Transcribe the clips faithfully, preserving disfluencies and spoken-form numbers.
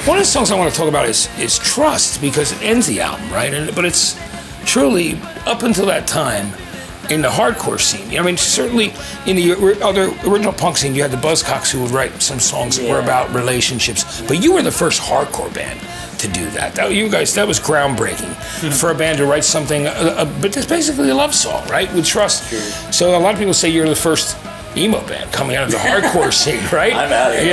One of the songs I want to talk about is is Trust, because it ends the album, right? And but it's truly up until that time in the hardcore scene. I mean, certainly in the other original punk scene, you had the Buzzcocks who would write some songs that yeah. were about relationships. But you were the first hardcore band to do that. that you guys, that was groundbreaking for a band to write something, uh, uh, but it's basically a love song, right? With Trust. Sure. So a lot of people say you're the first emo band coming out of the hardcore scene, right? I'm out of here.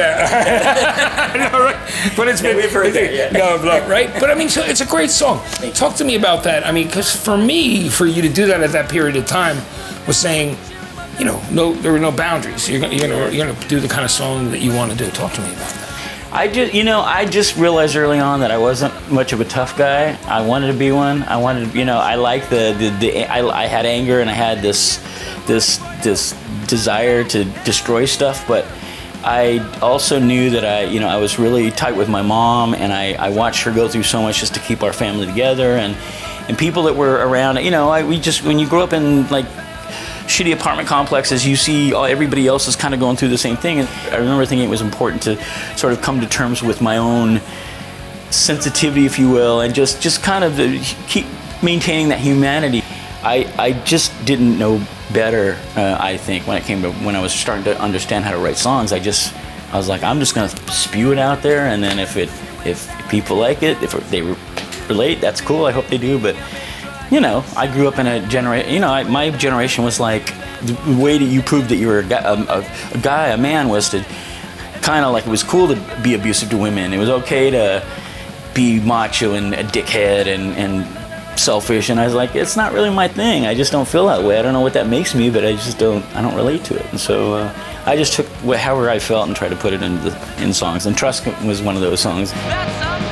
Yeah. No, right? But it's been, yeah, we've heard that, yeah. No, no, right? But I mean, so it's a great song. Talk to me about that. I mean, because for me, for you to do that at that period of time was saying, you know, no, there were no boundaries. You're gonna, you're gonna, you're gonna do the kind of song that you want to do. Talk to me about that. I just, you know, I just realized early on that I wasn't much of a tough guy. I wanted to be one. I wanted, you know, I like the, the, the I, I had anger and I had this, this, this desire to destroy stuff, but I also knew that I, you know, I was really tight with my mom, and I, I watched her go through so much just to keep our family together, and, and people that were around, you know, I, we just, when you grow up in like shitty apartment complexes, you see all, everybody else is kind of going through the same thing. And I remember thinking it was important to sort of come to terms with my own sensitivity, if you will, and just, just kind of keep maintaining that humanity. I, I just didn't know better, uh, I think, when it came to, when I was starting to understand how to write songs. I just, I was like, I'm just gonna spew it out there, and then if it, if people like it, if they relate, that's cool, I hope they do, but you know, I grew up in a generation, you know, I, my generation was like, the way that you proved that you were a guy, a, a, guy, a man, was to kind of like, it was cool to be abusive to women. It was okay to be macho and a dickhead and, and selfish. And I was like, it's not really my thing. I just don't feel that way. I don't know what that makes me, but I just don't, I don't relate to it. And so uh, I just took however I felt and tried to put it in, the, in songs. And Trust was one of those songs.